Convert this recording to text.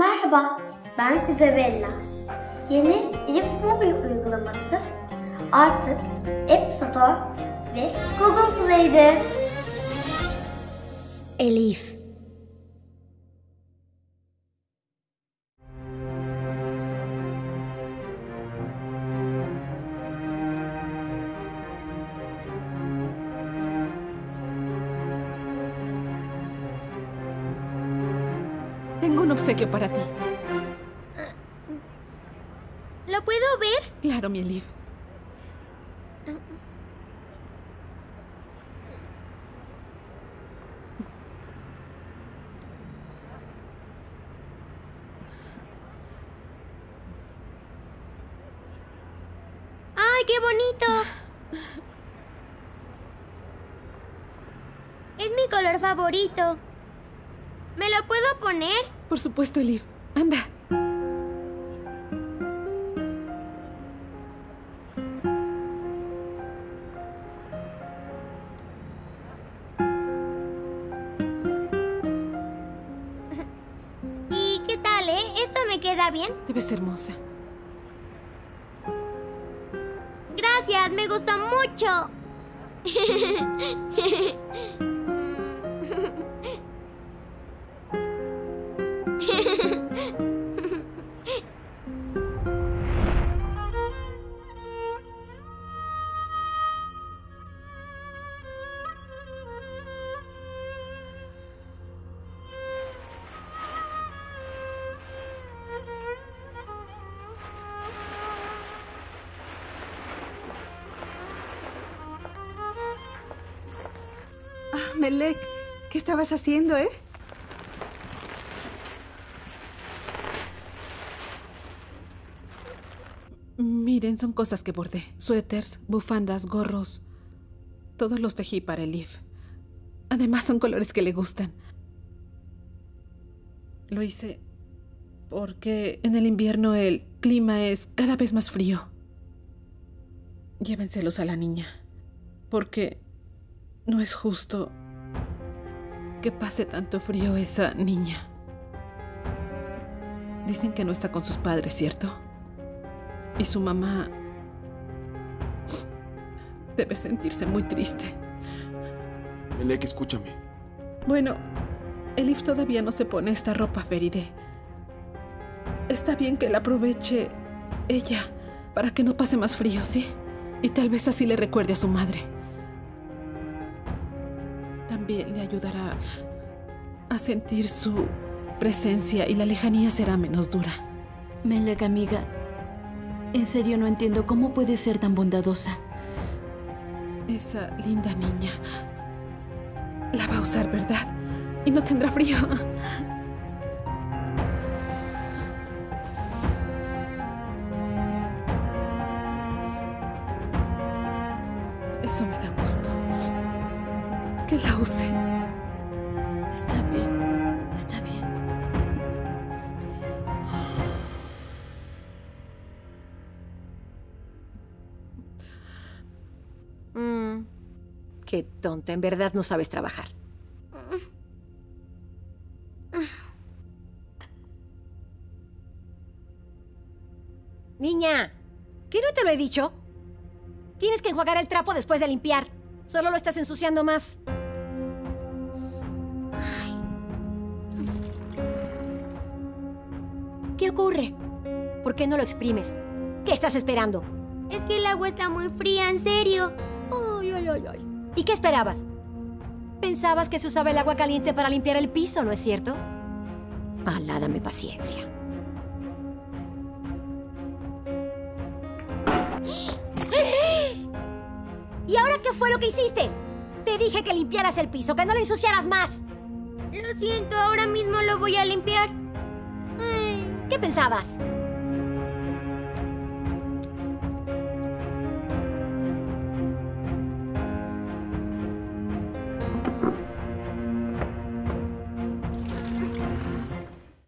Merhaba, ben Isabella. Yeni Elif mobil uygulaması artık App Store ve Google Play'de. Elif. Tengo un obsequio para ti. ¿Lo puedo ver? Claro, mi Elif. ¡Ay, qué bonito! Es mi color favorito. ¿Me lo puedo poner? Por supuesto, Elif. Anda. ¿Y qué tal, ¿Esto me queda bien? Te ves hermosa. Gracias, me gustó mucho. Melek, ¿qué estabas haciendo, Miren, son cosas que bordé. Suéteres, bufandas, gorros. Todos los tejí para Elif. Además, son colores que le gustan. Lo hice porque en el invierno el clima es cada vez más frío. Llévenselos a la niña, porque no es justo que pase tanto frío esa niña. Dicen que no está con sus padres, ¿cierto? Y su mamá debe sentirse muy triste. Melek, escúchame. Bueno, Elif todavía no se pone esta ropa, Feride. Está bien que la aproveche ella para que no pase más frío, ¿sí? Y tal vez así le recuerde a su madre. También le ayudará a sentir su presencia y la lejanía será menos dura. Melek, amiga, en serio no entiendo cómo puede ser tan bondadosa. Esa linda niña la va a usar, ¿verdad? Y no tendrá frío. Eso me da gusto. Que la use. Está bien, está bien. Qué tonta, en verdad no sabes trabajar. Niña, ¿qué no te lo he dicho? Tienes que enjuagar el trapo después de limpiar. Solo lo estás ensuciando más. Ay. ¿Qué ocurre? ¿Por qué no lo exprimes? ¿Qué estás esperando? Es que el agua está muy fría, en serio. Ay, ay, ay, ay. ¿Y qué esperabas? Pensabas que se usaba el agua caliente para limpiar el piso, ¿no es cierto? Alá, dame paciencia. ¿Y ahora qué fue lo que hiciste? Te dije que limpiaras el piso, que no lo ensuciaras más. Lo siento, ahora mismo lo voy a limpiar. ¿Qué pensabas?